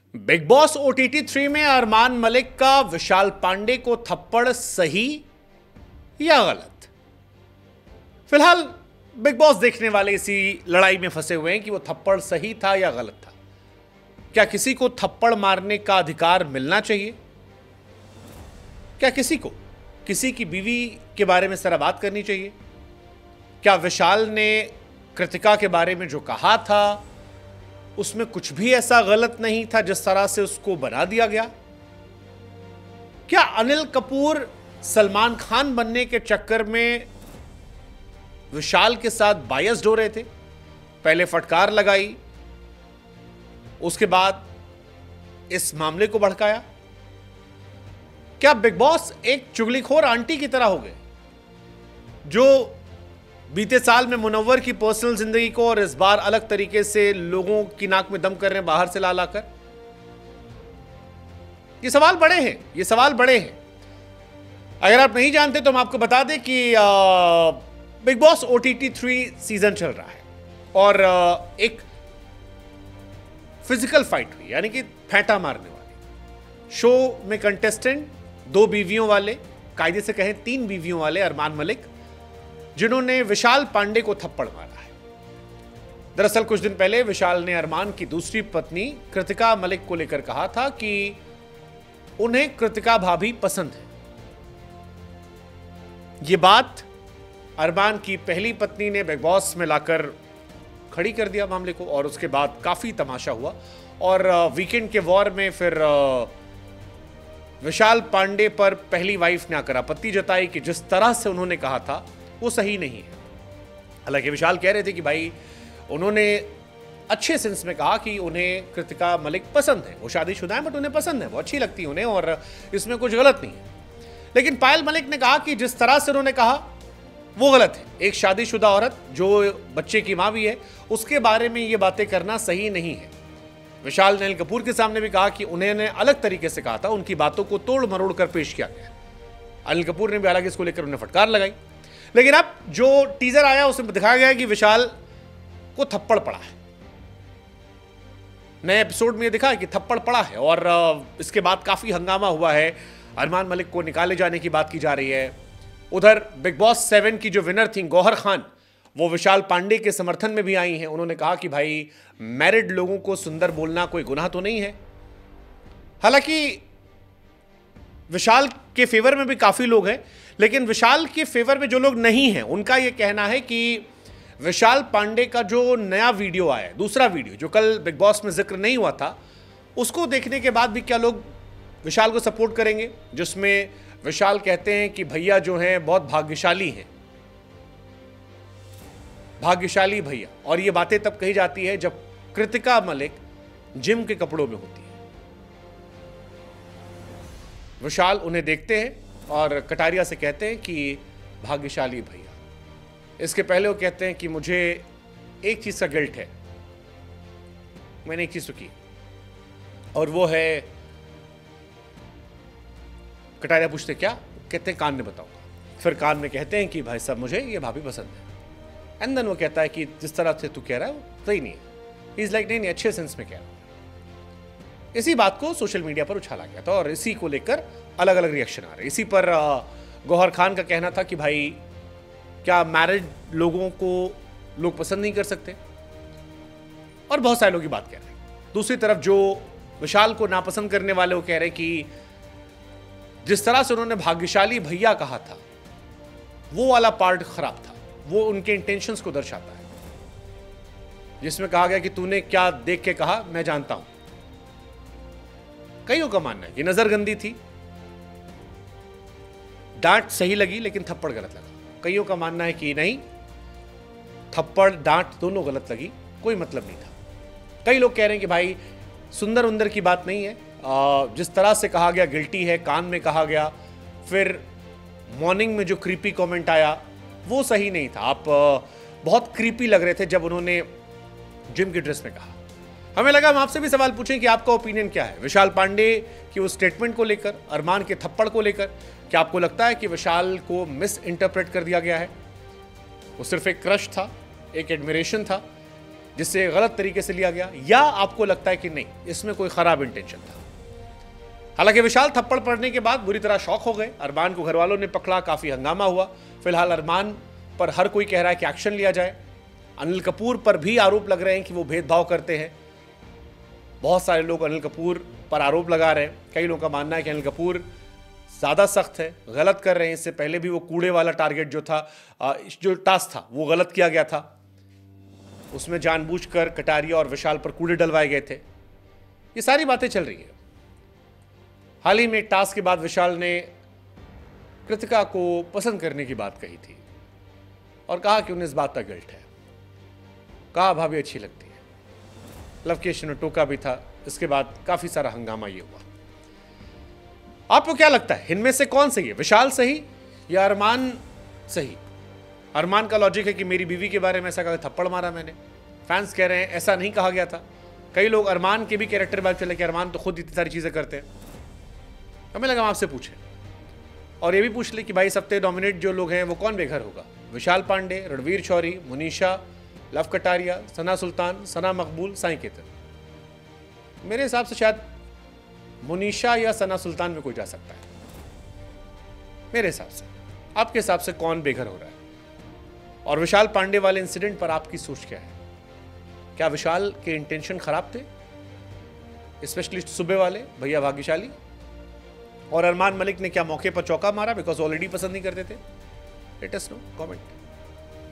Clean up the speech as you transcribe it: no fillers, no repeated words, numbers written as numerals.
Big boss OTT 3 में अरमान मलिक का विशाल पांडे को थप्पड़ सही या गलत? फिलहाल बिग बॉस देखने वाले इसी लड़ाई में फंसे हुए हैं कि वो थप्पड़ सही था या गलत था। क्या किसी को थप्पड़ मारने का अधिकार मिलना चाहिए? क्या किसी को किसी की बीवी के बारे में जरा बात करनी चाहिए? क्या विशाल ने कृतिका के बारे में जो कहा था उसमें कुछ भी ऐसा गलत नहीं था जिस तरह से उसको बना दिया गया? क्या अनिल कपूर सलमान खान बनने के चक्कर में विशाल के साथ बायस्ड हो रहे थे? पहले फटकार लगाई, उसके बाद इस मामले को भड़काया। क्या बिग बॉस एक चुगलीखोर आंटी की तरह हो गए जो बीते साल में मुनव्वर की पर्सनल जिंदगी को और इस बार अलग तरीके से लोगों की नाक में दम कर रहे हैं बाहर से ला लाकर? ये सवाल बड़े हैं, ये सवाल बड़े हैं। अगर आप नहीं जानते तो हम आपको बता दें कि बिग बॉस ओटीटी 3 सीजन चल रहा है और एक फिजिकल फाइट हुई, यानी कि फेंटा मारने वाले शो में कंटेस्टेंट 2 बीवियों वाले, कायदे से कहें 3 बीवियों वाले अरमान मलिक, जिन्होंने विशाल पांडे को थप्पड़ मारा है। दरअसल कुछ दिन पहले विशाल ने अरमान की दूसरी पत्नी कृतिका मलिक को लेकर कहा था कि उन्हें कृतिका भाभी पसंद है। यह बात अरमान की पहली पत्नी ने बिग बॉस में लाकर खड़ी कर दिया मामले को और उसके बाद काफी तमाशा हुआ और वीकेंड के वॉर में फिर विशाल पांडे पर पहली वाइफ ने आकर आपत्ति जताई कि जिस तरह से उन्होंने कहा था वो सही नहीं है। हालांकि विशाल कह रहे थे कि भाई उन्होंने अच्छे सेंस में कहा कि उन्हें कृतिका मलिक पसंद है, वो शादीशुदा है बट उन्हें पसंद है, वो अच्छी लगती है उन्हें और इसमें कुछ गलत नहीं है। लेकिन पायल मलिक ने कहा कि जिस तरह से उन्होंने कहा वो गलत है। एक शादीशुदा औरत जो बच्चे की मां भी है उसके बारे में ये बातें करना सही नहीं है। विशाल ने अनिल कपूर के सामने भी कहा कि उन्होंने अलग तरीके से कहा था, उनकी बातों को तोड़ मरोड़ कर पेश किया गया। अनिल कपूर ने भी हालांकि इसको लेकर उन्हें फटकार लगाई। लेकिन अब जो टीजर आया उसमें दिखाया गया कि विशाल को थप्पड़ पड़ा है। नए एपिसोड में यह दिखा है कि थप्पड़ पड़ा है और इसके बाद काफी हंगामा हुआ है। अरमान मलिक को निकाले जाने की बात की जा रही है। उधर बिग बॉस 7 की जो विनर थी गौहर खान, वो विशाल पांडे के समर्थन में भी आई हैं। उन्होंने कहा कि भाई मैरिड लोगों को सुंदर बोलना कोई गुनाह तो नहीं है। हालांकि विशाल के फेवर में भी काफी लोग हैं, लेकिन विशाल के फेवर में जो लोग नहीं हैं उनका यह कहना है कि विशाल पांडे का जो नया वीडियो आया, दूसरा वीडियो जो कल बिग बॉस में जिक्र नहीं हुआ था, उसको देखने के बाद भी क्या लोग विशाल को सपोर्ट करेंगे, जिसमें विशाल कहते हैं कि भैया जो हैं बहुत भाग्यशाली हैं, भाग्यशाली भैया। और ये बातें तब कही जाती है जब कृतिका मलिक जिम के कपड़ों में होती है। विशाल उन्हें देखते हैं और कटारिया से कहते हैं कि भाग्यशाली भैया। इसके पहले वो कहते हैं कि मुझे एक चीज का गिल्ट है, मैंने एक चीज तो की और वो है, कटारिया पूछते क्या, कहते हैं कान में बताऊंगा। फिर कान में कहते हैं कि भाई साहब मुझे ये भाभी पसंद है। एंड देन वो कहता है कि जिस तरह से तू कह रहा है वो सही नहीं है। इज लाइक नहीं नहीं, अच्छे सेंस में कह रहा है। इसी बात को सोशल मीडिया पर उछाला गया था और इसी को लेकर अलग अलग रिएक्शन आ रहे। इसी पर गौहर खान का कहना था कि भाई क्या मैरिड लोगों को लोग पसंद नहीं कर सकते, और बहुत सारे लोग की बात कह रहे हैं। दूसरी तरफ जो विशाल को नापसंद करने वाले वो कह रहे कि जिस तरह से उन्होंने भाग्यशाली भैया कहा था वो वाला पार्ट खराब था, वो उनके इंटेंशंस को दर्शाता है, जिसमें कहा गया कि तूने क्या देख के कहा मैं जानता हूं। कईयों का मानना है कि नजरगंदी थी, डांट सही लगी लेकिन थप्पड़ गलत लगा। कईयों का मानना है कि नहीं, थप्पड़ डांट दोनों गलत लगी, कोई मतलब नहीं था। कई लोग कह रहे हैं कि भाई सुंदर उंदर की बात नहीं है, जिस तरह से कहा गया गिल्टी है, कान में कहा गया, फिर मॉर्निंग में जो क्रीपी कमेंट आया वो सही नहीं था। आप बहुत क्रीपी लग रहे थे जब उन्होंने जिम की ड्रेस में कहा। हमें लगा हम आपसे भी सवाल पूछें कि आपका ओपिनियन क्या है विशाल पांडे की उस स्टेटमेंट को लेकर, अरमान के थप्पड़ को लेकर। क्या आपको लगता है कि विशाल को मिस इंटरप्रेट कर दिया गया है, वो सिर्फ एक क्रश था, एक एडमिरेशन था, जिससे गलत तरीके से लिया गया, या आपको लगता है कि नहीं इसमें कोई खराब इंटेंशन था? हालांकि विशाल थप्पड़ पड़ने के बाद बुरी तरह शॉक हो गए। अरमान को घर वालों ने पकड़ा, काफी हंगामा हुआ। फिलहाल अरमान पर हर कोई कह रहा है कि एक्शन लिया जाए। अनिल कपूर पर भी आरोप लग रहे हैं कि वो भेदभाव करते हैं। बहुत सारे लोग अनिल कपूर पर आरोप लगा रहे हैं। कई लोगों का मानना है कि अनिल कपूर ज़्यादा सख्त है, गलत कर रहे हैं। इससे पहले भी वो कूड़े वाला टारगेट जो था, जो टास्क था, वो गलत किया गया था। उसमें जानबूझकर कटारिया और विशाल पर कूड़े डलवाए गए थे। ये सारी बातें चल रही है। हाल ही में टास्क के बाद विशाल ने कृतिका को पसंद करने की बात कही थी और कहा कि उन्हें इस बात का गिल्ट है। कहा भाभी अच्छी लगती है। लवकेश ने टोका भी था। इसके बाद काफी सारा हंगामा ये हुआ। आपको क्या लगता है, इनमें से कौन सही है, विशाल सही या अरमान सही? अरमान का लॉजिक है कि मेरी बीवी के बारे में ऐसा कहा, थप्पड़ मारा मैंने। फैंस कह रहे हैं ऐसा नहीं कहा गया था। कई लोग अरमान के भी कैरेक्टर बात चले कि अरमान तो खुद इतनी सारी चीजें करते हैं। हमें लगा हम आपसे पूछें और ये भी पूछ ले कि भाई इस हफ्ते डोमिनेट जो लोग हैं वो कौन बेघर होगा? विशाल पांडे, रणवीर शौरी, मुनीषा, लव कटारिया, सना सुल्तान, सना मकबूल, साई केतन। मेरे हिसाब से शायद मुनीषा या सना सुल्तान में कोई जा सकता है, मेरे हिसाब से। आपके हिसाब से कौन बेघर हो रहा है? और विशाल पांडे वाले इंसिडेंट पर आपकी सोच क्या है? क्या विशाल के इंटेंशन खराब थे, स्पेशली सुबह वाले भैया भाग्यशाली? और अरमान मलिक ने क्या मौके पर चौका मारा बिकॉज ऑलरेडी पसंद नहीं करते थे? Let us know, comment.